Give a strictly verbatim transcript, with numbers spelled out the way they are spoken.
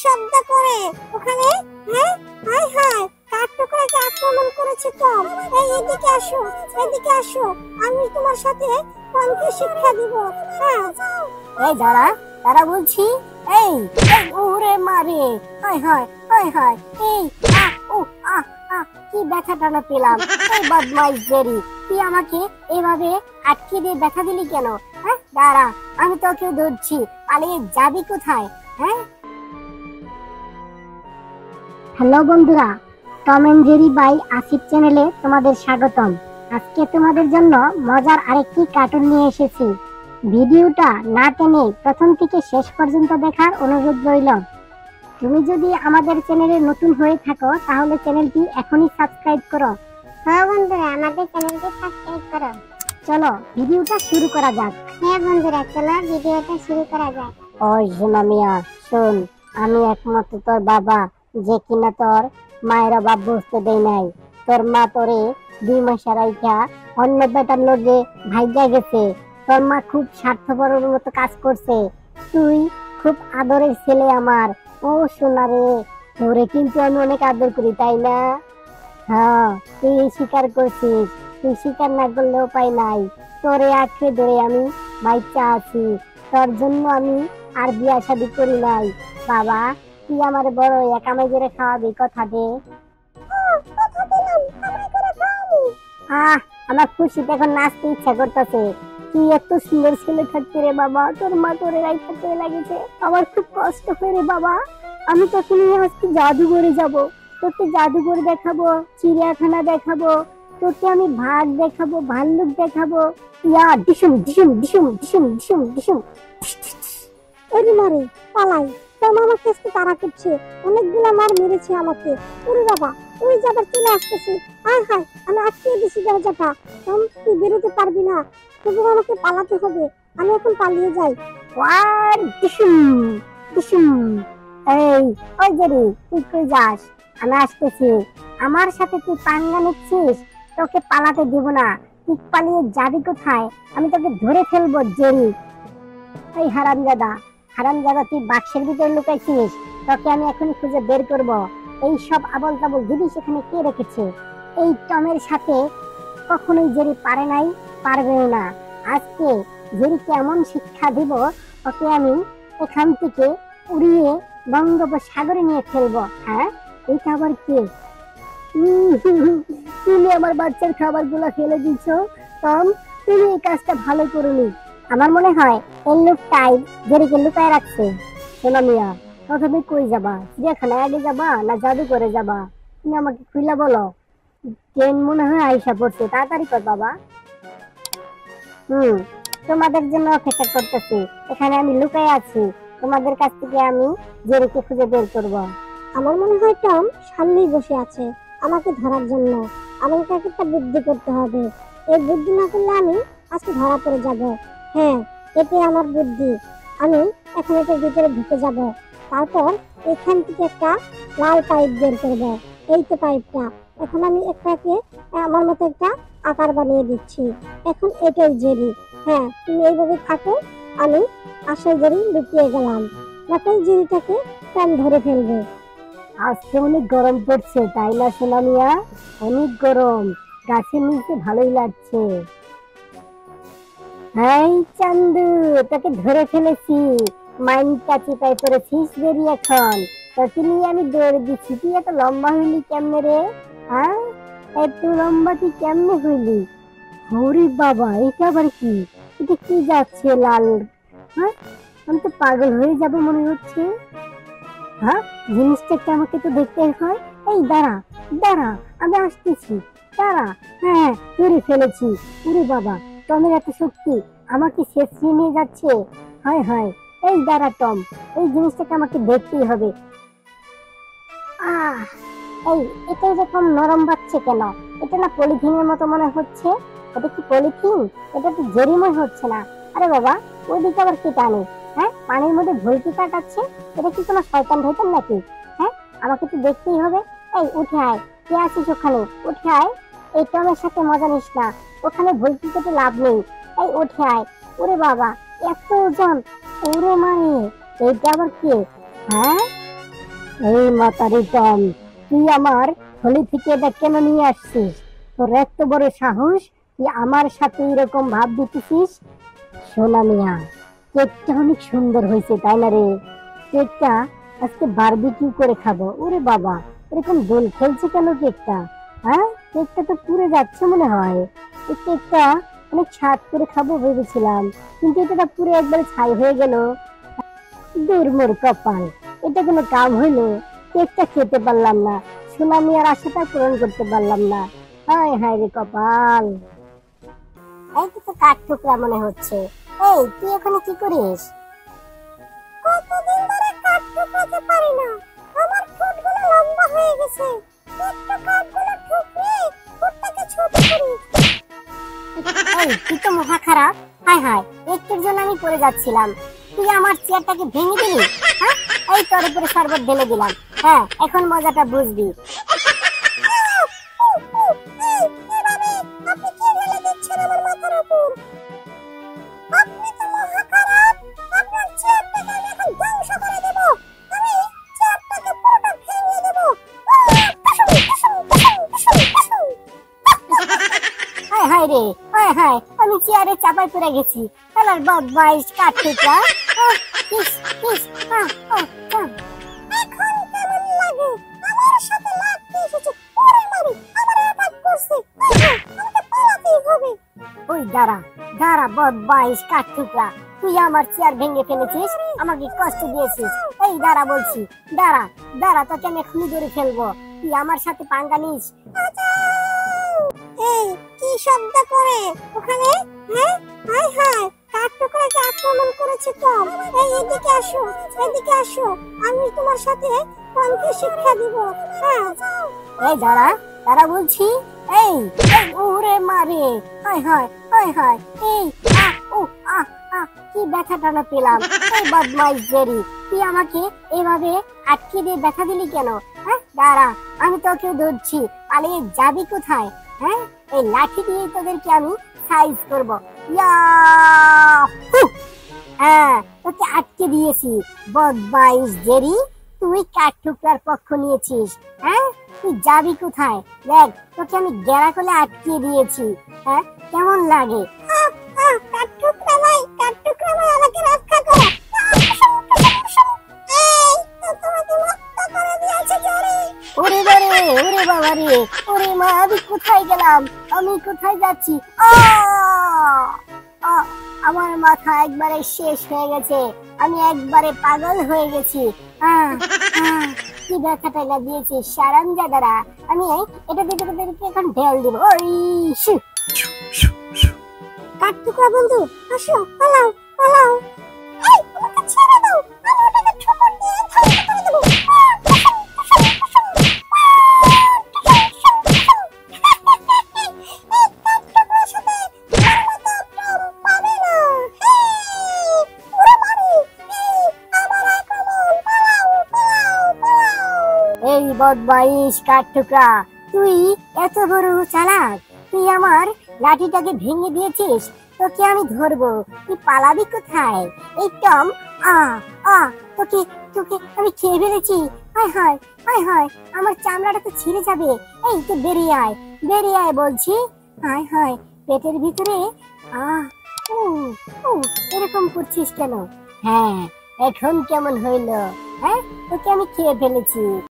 শব্দ করে ওখানে? হ্যাঁ, হায় হায়, কাঠঠোকরাকে আক্রমণ করেছে টম। এই এদিকে আসো, এদিকে আসো, আমি তোমার সাথে টমকে শিক্ষা দিব। হ্যাঁ, এই দাঁড়া দাঁড়া বলছি। এই এই ওরে মারে, হায় হায় হায় হায়, এই আ ও আ আ কি ব্যথা টানা পেলাম। এই বদমাইশ জেরি, তুই আমাকে এভাবে আটকে দিয়ে ব্যথা দিলি কেন? হ্যাঁ দাঁড়া, আমি তোকে ধরছি, পালিয়ে যাবি কোথায়? হ্যাঁ। হ্যালো বন্ধুরা, Tom and Jerry by Asif চ্যানেলে তোমাদের স্বাগতম। আজকে তোমাদের জন্য মজার আরেকটি কার্টুন নিয়ে এসেছি। ভিডিওটা না টেনে প্রথম থেকে শেষ পর্যন্ত দেখার অনুরোধ রইল। তুমি যদি আমাদের চ্যানেলে নতুন হয়ে থাকো তাহলে চ্যানেলটি এখনই সাবস্ক্রাইব করো। হ্যাঁ বন্ধুরা, আমাদের চ্যানেলটি সাবস্ক্রাইব করো। চলো ভিডিওটা শুরু করা যাক। হ্যাঁ বন্ধুরা, চলো ভিডিওটা শুরু করা যাক। ওই সোনা মিয়া শোন, আমি একমাত্র তোর বাবা, যে কিনা তোর মায়ের অভাব বুঝতে দেয় নাই। তোর মা তোরে দুই মাস রাইখা অন্য বেটার লোকে ভাইগা গেছে। তোর মা খুব স্বার্থপরের মতো কাজ করছে। তুই খুব আদরের ছেলে আমার। ও সোনা রে, তোরে কিন্তু আমি অনেক আদর করি, তাই না? হ্যাঁ, তুই স্বীকার করছিস। তুই স্বীকার না করলে উপায় নাই। তোরে আঁকড়ে ধরে আমি বাচ্চা আছি। তোর জন্য আমি আর বিয়া শাদী করি নাই। বাবা, তুই আমার বড় এক আমায় করে খাওয়াবি, কথা দে। কথা দিলাম, আমায় করে খাওয়াবি। আহ, আমার খুশিতে এখন নাচতে ইচ্ছা করতেছে। তুই এত সুন্দর ছেলে থাকতে রে বাবা, তোর মা তোরে রাইখা করে লাগিয়েছে। আমার খুব কষ্ট হয় রে বাবা। আমি তোকে নিয়ে আজকে জাদুঘরে যাব। তোকে জাদুঘর দেখাবো, চিড়িয়াখানা দেখাবো, তোকে আমি ভাগ দেখাবো, ভাল্লুক দেখাবো। ইয়া ডিসুম ডিসুম ডিসুম ডিসুম ডিসুম ডিসুম। ওরে মারে, পালাই। টম আমাকে আজকে তাড়া করছে, অনেকগুলো মার মেরেছে আমাকে। ওরে বাবা, ওই যে আবার চলে আসতেছে। হায় হায়, আমি আটকে দিছি দরজাটা। টম, তুই বেরোতে পারবি না, তবু আমাকে পালাতে হবে। আমি এখন পালিয়ে যাই। ওয়ার ডিসুম ডিসুম। এই ওই জেরি, তুই কই যাস? আমি আসতেছি। আমার সাথে তুই পাঙ্গা নিচ্ছিস? তোকে পালাতে দিব না। তুই পালিয়ে যাবি কোথায়? আমি তোকে ধরে ফেলবো জেরি। এই হারামজাদা, হারামজাদা, তুই বাক্সের ভিতরে লুকাইছিস। তোকে আমি এখনই খুঁজে বের করব। এই সব আবল তাবল জিনিস এখানে কে রেখেছে? এই টমের সাথে কখনোই জেরি পারে নাই, পারবেও না। আজকে জেরিকে এমন শিক্ষা দিব, ওকে আমি এখান থেকে উড়িয়ে বঙ্গোপসাগরে নিয়ে ফেলবো। হ্যাঁ, এইটা আবার কে? তুমি আমার বাচ্চার খাবার গুলা ফেলে দিচ্ছ। টম, তুমি এই কাজটা ভালো করোনি। আমার মনে হয় এই লোকটাই জেরিকে লুকায় রাখছে। সোনা মিয়া, প্রথমে কই যাবা? চিড়িয়াখানায় আগে যাবা না জাদুঘরে যাবা? তুমি আমাকে খুইলা বলো। ট্রেন মনে হয় আইসা পড়ছে, তাড়াতাড়ি কর বাবা। হুম, তোমাদের জন্য অপেক্ষা করতেছি। এখানে আমি লুকায় আছি। তোমাদের কাছ থেকে আমি জেরিকে খুঁজে বের করব। আমার মনে হয় টম সামনেই বসে আছে আমাকে ধরার জন্য। আমাকে একটা বুদ্ধি করতে হবে। এই বুদ্ধি না করলে আমি আজকে ধরা পড়ে যাব। হ্যাঁ, এতে আমার বুদ্ধি। আমি এখন এটার ভিতরে ঢুকে যাব। তারপর এখান থেকে একটা লাল পাইপ বের করব। এই তো পাইপটা। এখন আমি একটাকে আমার মতো একটা আকার বানিয়ে দিচ্ছি। এখন এটাই জেরি। হ্যাঁ, তুমি এইভাবে থাকো। আমি আসল জেরি লুকিয়ে গেলাম। এখন জেরিটাকে টম ধরে ফেলবে। আজকে অনেক গরম পড়ছে, তাই না সোনা মিয়া? অনেক গরম, গাছের নিচে ভালোই লাগছে। এই চান্দু, তোকে ধরে ফেলেছি। মাইনটা চিপাই পড়েছিস জেরি। এখন তোকে নিয়ে আমি দৌড়ে দিচ্ছি। তুই এত লম্বা হইলি কেমনে রে? হ্যাঁ, এত লম্বা তুই কেমনে হইলি? ওরে বাবা, এটা আবার কি? এটা কি যাচ্ছে লাল? হ্যাঁ, আমি তো পাগল হয়ে যাবো মনে হচ্ছে। হ্যাঁ, জিনিসটাকে আমাকে তো দেখতে হয়। এই দাঁড়া দাঁড়া, আমি আসতেছি, দাঁড়া। হ্যাঁ, ধরে ফেলেছি। ওরে বাবা, টমের এত শক্তি, আমাকে শেষিয়ে নিয়ে যাচ্ছে। হায় হায়, এই দাঁড়া টম, এই জিনিসটাকে আমাকে দেখতেই হবে। আহ, এই এটা এরকম নরম বাচ্ছে কেন? এটা না পলিথিনের মতো মনে হচ্ছে। এটা কি পলিথিন? এটা তো জেরি মনে হচ্ছে না। আরে বাবা, ওইদিকে আবার কি টানে? হ্যাঁ, পানির মধ্যে ভুলকি কাটাচ্ছে। এটা কি কোনো শয়তান ঢেতান নাকি? হ্যাঁ, আমাকে তো দেখতেই হবে। এই উঠে আয়, কে আছিস ওখানে? উঠে আয়। এই টমের সাথে মজা নিস না, ওখানে ভুলকি কেটে লাভ নেই। এই উঠে আয়। ওরে বাবা, এত ওজন! ওরে মায়ে, এইটা আবার কে? হ্যাঁ, এই মাতারি টম, তুই আমার থলি থেকে এটা কেন নিয়ে আসছিস? তোর এত বড় সাহস, তুই আমার সাথে এরকম ভাব দিতেছিস? সোনা মিয়া, কেকটা অনেক সুন্দর হয়েছে তাই না রে? কেকটা আজকে বারবিকিউ করে খাবো। ওরে বাবা, এরকম দোল খেলছে কেন কেকটা? হ্যাঁ, কেকটা তো পুড়ে যাচ্ছে মনে হয়। এই কেকটা অনেক স্বাদ করে খাবো ভেবেছিলাম, কিন্তু এটা পুরো একবারে ছাই হয়ে গেল। দুর্মুর কপাল, এটা কোনো কাম হইলো? কেকটা খেতে পারলাম না, সুনামি আর আশাটা পূরণ করতে পারলাম না। হায় হায় রে কপাল। এই তো কাঠ টুকরা মনে হচ্ছে। এই তুই এখানে কি করিস? কতদিন ধরে কাঠ ঠুকরাতে পারি না, আমার ঠোঁটগুলো লম্বা হয়ে গেছে, একটু কাঠগুলো ঠুকরে ঠোঁটটাকে ছোট করি। এই তুই তো মুখা খারাপ। হায় হায়, একটুর জন্য আমি পড়ে যাচ্ছিলাম, তুই আমার চেয়ারটাকে ভেঙে দিলি। হ্যাঁ, এই তোর উপরে শরবত ঢেলে দিলাম। হ্যাঁ, এখন মজাটা বুঝবি। আপনি কি ঢেলে দিচ্ছেন আমার মাথার উপর? আপনি তো মহা খারাপ, আপনার চেয়ারটাকে আমি এখন ধ্বংস করে দেব। আমি চেয়ারটাকে পুরোটা ভেঙে দেব। হায় হায় রে, হায় হায়, আমি চেয়ারে চাপাই পড়ে গেছি। খেলার বদমাইশ কাঠ টুকরা। আহ, ইস, ইস, আহ, আহ, আহ। এখন কেমন লাগে? আমার সাথে লাগতে এসেছে, ওরে মারি, আমার অ্যাটাক করছে। আমাকে পালাতেই হবে। ওই দাঁড়া, দাঁড়া বদমাইশ কাঠ টুকরা, তুই আমার চেয়ার ভেঙে ফেলেছিস, আমাকে কষ্ট দিয়েছিস। এই দাঁড়া বলছি, দাঁড়া দাঁড়া, তোকে আমি এখনই ধরে ফেলবো। তুই আমার সাথে পাঙ্গা নিস। এই কি শব্দ করে ওখানে? হ্যাঁ, হাই হাই, কাঠ টুকরাকে আক্রমণ করেছে টম। এই এদিকে আসো, এদিকে আসো, আমি তোমার সাথে টমকে শিক্ষা দিব। হ্যাঁ, এই দাঁড়া, দাঁড়া বলছি। এই এই, ওরে মারে, হায় হায়, হায় হায়। এই আ ও আ আ, কি ব্যথা টানা পেলাম। এই বদমাইশ জেরি, তুই আমাকে এভাবে আটকে দিয়ে ব্যথা দিলি কেন? হ্যাঁ, দাঁড়া, আমি তোকে ধরছি, পালিয়ে যাবি কোথায়? হ্যাঁ, এই লাঠি দিয়ে তোদেরকে আমি সাইজ করব। ইয়া হু! হ্যাঁ, তোকে আটকে দিয়েছি বদমাইশ জেরি, তুই কাঠ টুকরার পক্ষ নিয়েছিস। হ্যাঁ, তুই যাবি কোথায়? দেখ, তোকে আমি গেরা করে আটকে দিয়েছি। হ্যাঁ, কেমন লাগে? আহ, আহ, কাঠ টুকরা ভাই, কাঠ টুকরা ভাই, আমাকে রক্ষা করো। এই তো তোমাকে মুক্ত করে দিয়েছে জেরি। ওরে বারে, ওরে বাবা রে, ওরে মা, আমি কোথায় গেলাম? আমি কোথায় যাচ্ছি? আ আ, আমার মাথা একবারে শেষ হয়ে গেছে, আমি একবারে পাগল হয়ে গেছি। আহ, আহ, কি ব্যথাটা না দিয়েছি সারামজাদারা। আমি এটা দিয়ে তোদেরকে এখন ঢেল দিব। ওই শু। কাঠ টুকরা বন্ধু, আসো, পালাও, পালাও। এই, আমাকে ছেড়ে দাও, আমি ওটাকে ঠোকর দিয়ে ধ্বংস করে দেব। এই কাঠ টুকরার সাথে আমার মতো টম পাবে না। এই, ওরে মারি, এই, আমার আক্রমণ, পালাও, পালাও, পালাও। এই বদমাইশ কাঠ টুকরা, তুই এত বড় চালাক, তুই আমার লাঠিটাকে ভেঙে দিয়েছিস, তোকে আমি ধরবো। তুই পালাবি কোথায়? এই টম, আ আ, তোকে তোকে আমি খেয়ে ফেলেছি। হায় হায়, হায় হায়, আমার চামড়াটা তো ছিঁড়ে যাবে। এই তুই বেরিয়ে আয়, বেরিয়ে আয় বলছি। হায় হায়, পেটের ভিতরে আহ উ উ, এরকম করছিস কেন? হ্যাঁ, এখন কেমন হইলো? হ্যাঁ, তোকে আমি খেয়ে ফেলেছি।